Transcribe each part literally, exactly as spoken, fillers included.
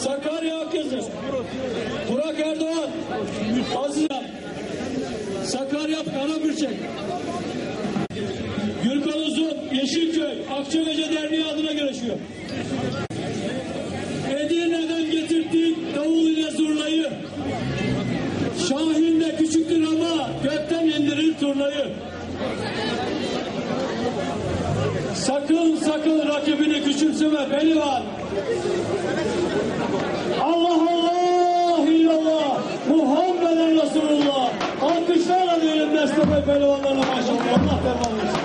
Sakarya Akızı, Burak Erdoğan, Aziz, Sakarya Karabürçek, Gürkan Uzun, Yeşilköy, Akçavece Derneği adına görüşüyor. Edirne'den getirdik davul ile zurnayı. Şahin de küçüktür ama gökten indirir turnayı. Sakın sakın rakibini küçümseme pehlivan. Allah Allah illallah Muhammeden Resulullah. Alkışlarla diyelim Nesli'ye pehlivanlarına maşallah. Allah devam etsin.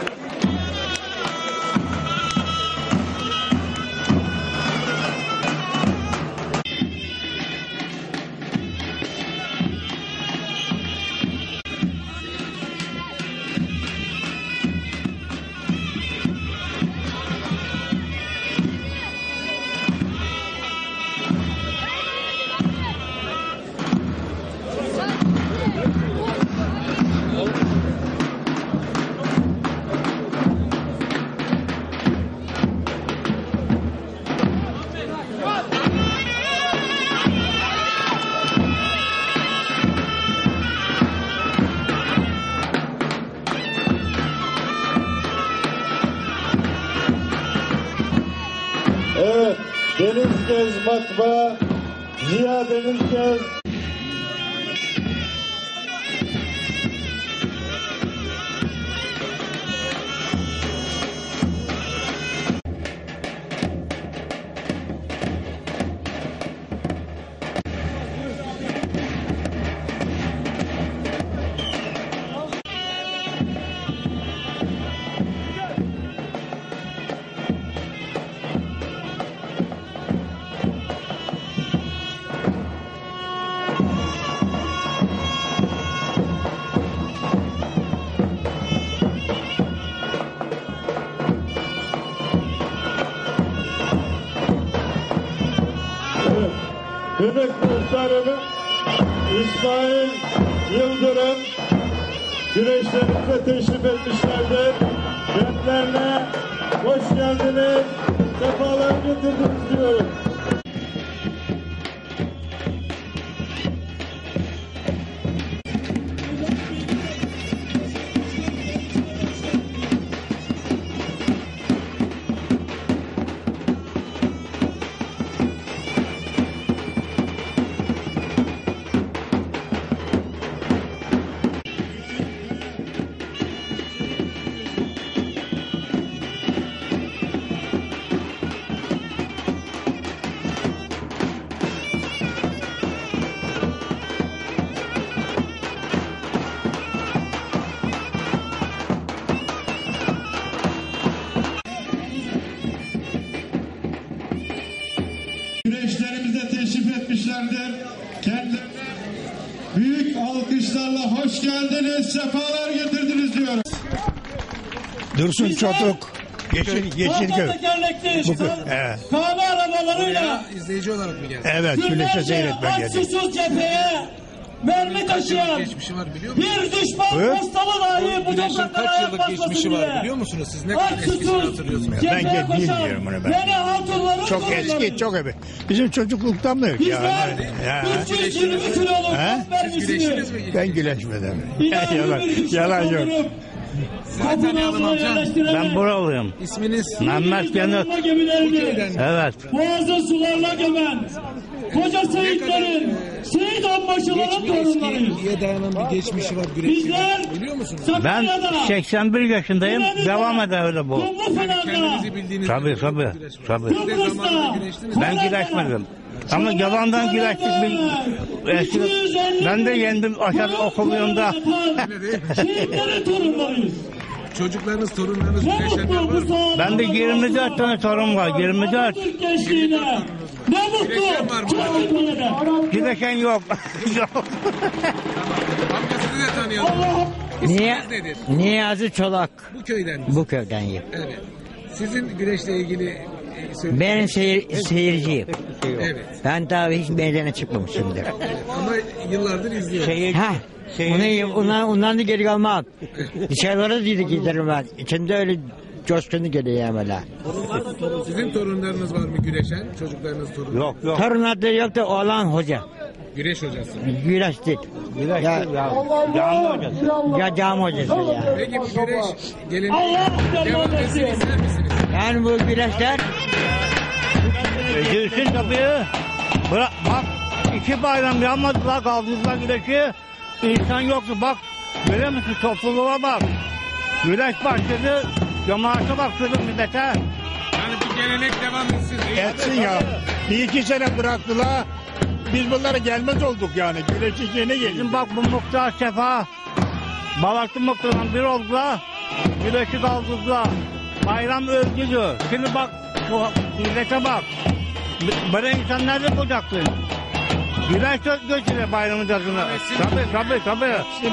Evet, Denizgöz Matbaa, Ziya Denizgöz. Kıymetli muhtarımız İsmail Yıldırım güreşlerimize teşrif etmişlerdir. Kendilerine hoş geldiniz, sefalar getirdiniz diyorum. Güreşlerimize teşrif etmişlerdir. Kendilerine büyük alkışlarla hoş geldiniz, sefalar getirdiniz diyorum. Dursun Çotuk, Yeşil, Yeşilköy. Bu evet. Kahve arabalarıyla izleyici olarak mı geldi? Evet, güneşe seyretmeye geldi. Susuz cepheye mermi taşıyan Geçmişi var biliyor musunuz? bir düşman Evet. hastalı dahi bu Güneşin topraklara kaç yıllık yaklaşmasın geçmişi var diye. biliyor musunuz? Siz ne kadar eskisini hatırlıyorsunuz? Ben gel- bilmiyorum onu ben. Yeni hatunların Çok torunları. eski, çok eski. Bizim çocukluktan mı yok Bizler yani? Ya. üç yüz yirmi kiloluk He? top Siz güreştiniz mermisini mi? Ben güleşmedim. İnanın yalan, bir düşman yalan yok. doldurup Zaten kapının yalan altına amcam. yerleştirerek Ben buralıyım. İsminiz? Mehmet Yanık. donanma gemilerini Evet. boğazın sularına gömen koca Seyitlerin, Seyit onbaşıların torunlarıyız. Geçmişe dayanan bir geçmişi var güreşin. Bizler Biliyor musunuz? Ben Sakarya'da, seksen bir yaşındayım. Kıbrıs'ta, Devam eder öyle bu. Kumlufinan'da, Kendinizi bildiğiniz Tabii tabii. Tabii. Siz de zamanında güreştiniz mi? Ben güreşmedim. Ama yalandan güreştik bir eski. Ben de yendim aşağı okulunda. Şehitlerin torunlarıyız. Çocuklarınız, torunlarınız Ne güreşenler mutlu var bu mı? sağlıklı. Ben de yirmi dört tane torun var. yirmi dört. Türk gençliğine. Ne mutlu. Güreşen var mı? Çok ülkede. Güreşen yok. Yok. Amca sizi de tanıyalım. Niye? İsminiz nedir? Niyazi Çolak. Bu köyden misiniz? Bu köydeniyim. Evet. Sizin güreşle ilgili e, söyle- Ben seyir, seyirciyim. Evet. Ben daha hiç meydana çıkmamışımdır. Ama yıllardır izliyorum. Ha. Onu, ondan, ondan da geri kalmam. Dışarılara da giderim ben. İçinde öyle coşkunu geliyor böyle. Sizin torunlarınız var mı güreşen? Çocuklarınız torun. Yok yok. Torun adı yok da oğlan hoca. Güreş hocası. Güreş değil. Güreş Ya, değil ya. Canlı hocası. ya cami hocası ya. Peki bu güreş geleneği Allah devam devam etsin etsin. ister misiniz? Yani bu güreşler E, Girsin tabii. Bırak bak. iki bayram yanmadılar, kaldırdılar güreşi. İnsan yoktu bak. Görüyor musun topluluğa bak. Güreş başladı. Cemaate bak şurada millete. Yani bu gelenek devam etsin. Etsin ya. Bir iki sene bıraktılar. Biz bunlara gelmez olduk yani. Güreşi yeni Bizim geliyor. bak bu muhtar sefa. Balıklı muhtarla bir oldular. Güreşi kaldırdılar. Bayram öldürdü. Şimdi bak bu millete bak. Böyle insan nerede bulacaktı? Güreş götürüyor bayramın tadını. Tabii tabii tabii.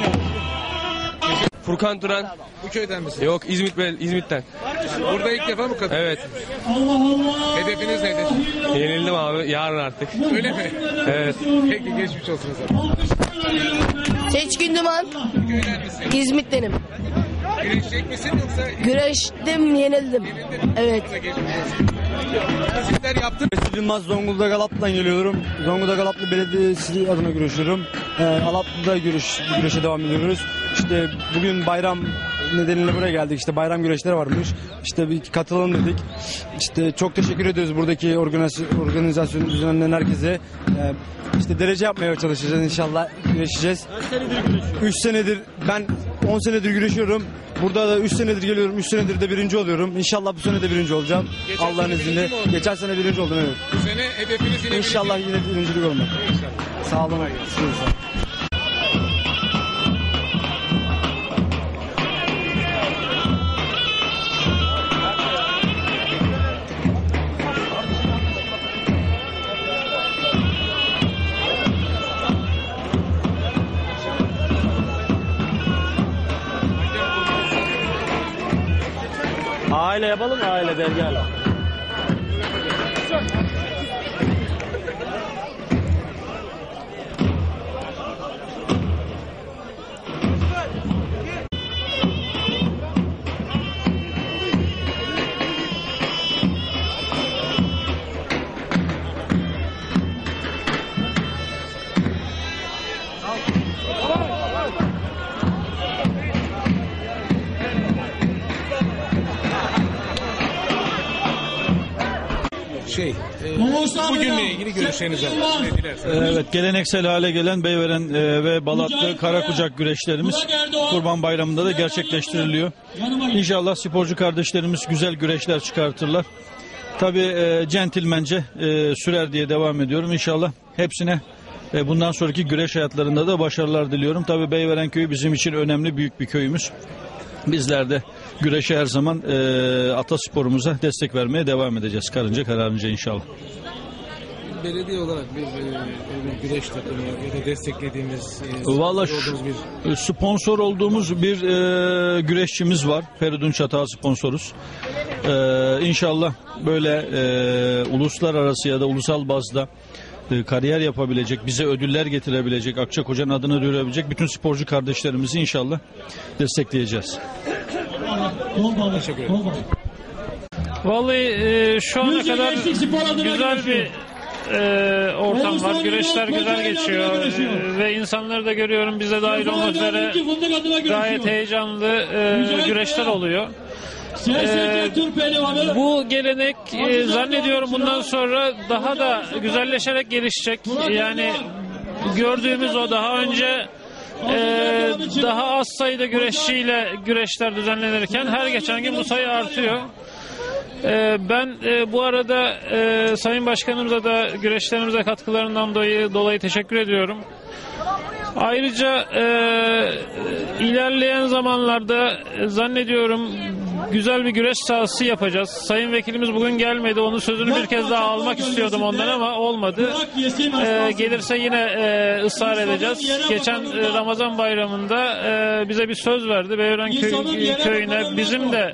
Furkan Turan. Bu köyden misiniz? Yok İzmit İzmit'ten. Burada ilk defa mı katılıyorsunuz? Evet. Allah Allah. Hedefiniz nedir? Yenildim abi. Yarın artık. Öyle mi? Evet. Peki geçmiş olsun o zaman. Seçkin Duman, Bu köyden misin? İzmit'tenim. Güreşecek misin yoksa Güreştim, yenildim. Evet. geçmiş olsun? Sizler yaptınız. Yılmaz Zonguldak Alap'tan geliyorum. Zonguldak Alaplı Belediyesi adına görüşüyorum. Ee, Alaplı'da güreş, güreşe devam ediyoruz. İşte bugün bayram nedeniyle buraya geldik. İşte bayram güreşleri varmış. İşte bir katılalım dedik. İşte çok teşekkür ediyoruz buradaki organiz- organizasyonu düzenleyen herkese. Ee, işte derece yapmaya çalışacağız inşallah. Güreşeceğiz. üç senedir ben on senedir güreşiyorum. Burada da üç senedir geliyorum. üç senedir de birinci oluyorum. İnşallah bu sene de birinci olacağım. Geçen Allah'ın sene izniyle. birinci mi oldun? Geçen sene birinci oldum evet. Bu sene hedefiniz yine İnşallah yine birincilik olmak. İnşallah. Sağ olun. Görüşürüz. Aile yapalım mı? Aile dergâhla. Şey, e, bugünle ilgili görüşleriniz var. Ne dilerseniz. Evet, geleneksel hale gelen Beyveren e, ve Balatlı Karakucak güreşlerimiz Kurban Bayramı'nda da gerçekleştiriliyor. İnşallah sporcu kardeşlerimiz güzel güreşler çıkartırlar. Tabii e, centilmence e, sürer diye devam ediyorum. İnşallah hepsine e, bundan sonraki güreş hayatlarında da başarılar diliyorum. Tabii Beyveren köyü bizim için önemli, büyük bir köyümüz. Bizler de güreşe her zaman e, atasporumuza destek vermeye devam edeceğiz. Karınca kararınca inşallah. Belediye olarak bir, e, bir güreş takımı ya da desteklediğimiz e, Vallahi sponsor olduğumuz bir şu- sponsor olduğumuz bir e, güreşçimiz var. Feridun Çatal sponsoruz. E, İnşallah böyle e, uluslararası ya da ulusal bazda e, kariyer yapabilecek, bize ödüller getirebilecek, Akçakoca'nın adını duyurabilecek bütün sporcu kardeşlerimizi inşallah destekleyeceğiz. teşekkür ederim. Vallahi e, şu ana Yüzde kadar gençlik spor adına güzel bir görüşüyor. e, ortam Oğuzhan var. Güreşler Yunus güzel Kocaeli geçiyor. adına görüşüyor. E, ve insanları da görüyorum bize dahil olmak üzere Fındık adına görüşüyor. gayet heyecanlı e, Mücahit güreşler Bey. oluyor. S S K Türk Pehlivanı. Bu gelenek e, zannediyorum bundan sonra daha da güzelleşerek gelişecek. Yani gördüğümüz o daha önce e, daha az sayıda güreşçiyle güreşler düzenlenirken her geçen gün bu sayı artıyor. E, ben e, bu arada e, Sayın Başkanımıza da güreşlerimize katkılarından dolayı, dolayı teşekkür ediyorum. Ayrıca e, ilerleyen zamanlarda e, zannediyorum güzel bir güreş sahası yapacağız. Sayın Vekilimiz bugün gelmedi. Onun sözünü bir kez daha almak istiyordum ondan ama olmadı. E, gelirse yine e, ısrar edeceğiz. Geçen e, Ramazan bayramında e, bize bir söz verdi. Beyveren köy, köyüne bizim de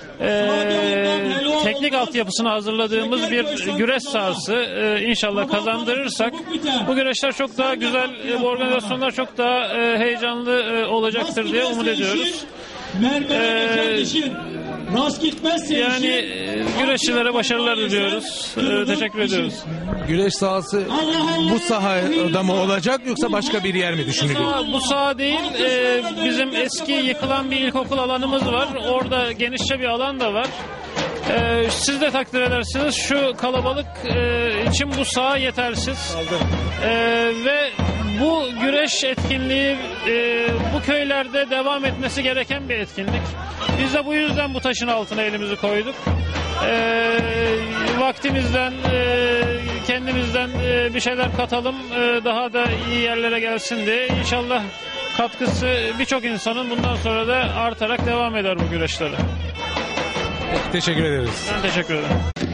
Ee, teknik altyapısını hazırladığımız bir güreş sahası ee, inşallah kazandırırsak bu güreşler çok daha güzel, bu organizasyonlar çok daha e, heyecanlı e, olacaktır diye umut ediyoruz. Ee, Rast gitmezse Yani işin- e, güreşçilere başarılar diliyoruz. E, teşekkür ediyoruz. Güreş sahası bu sahada mı olacak yoksa başka bir yer mi düşünülüyor? Ama bu saha değil, e, bizim eski yıkılan bir ilkokul alanımız var. Orada genişçe bir alan da var. E, siz de takdir edersiniz, şu kalabalık e, için bu saha yetersiz. E, ve bu güreş etkinliği e, bu köylerde devam etmesi gereken bir etkinlik. Biz de bu yüzden bu taşın altına elimizi koyduk. E, vaktimizden, e, kendimizden e, bir şeyler katalım, e, daha da iyi yerlere gelsin diye. İnşallah katkısı birçok insanın bundan sonra da artarak devam eder bu güreşlere. Teşekkür ederiz. Ben teşekkür ederim.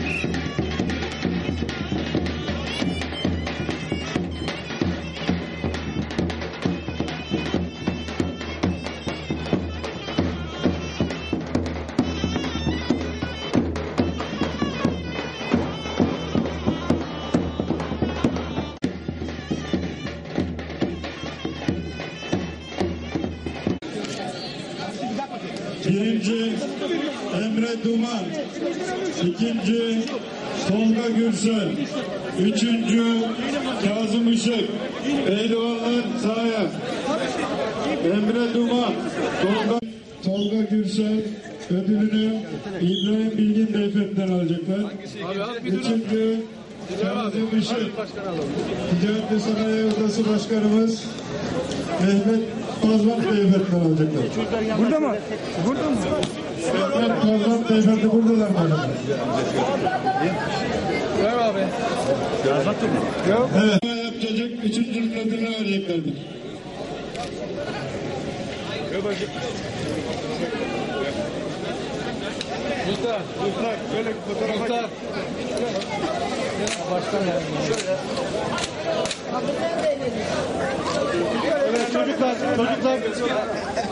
Birinci Emre Duman, ikinci Tolga Gürsel, üçüncü Kazım Işık. Pehlivanlar sahaya. Emre Duman, Tolga, Tolga Gürsel ödülünü İbrahim Bilgin Beyefendi'den alacaklar. Üçüncü Kazım Işık, Ticaret ve Sanayi Odası Başkanımız Mehmet Pazman Beyefendi'den alacaklar. Burada mı? Burada mı? Mehmet Pazman Beyefendi buradalar mı? Ver abi. Evet. Yapacak üçüncü ödülünü vereceklerdir. Muhtar. Muhtar. Şöyle bir fotoğraf. Muhtar. Başkan yani. Evet çocuklar, çocuklar.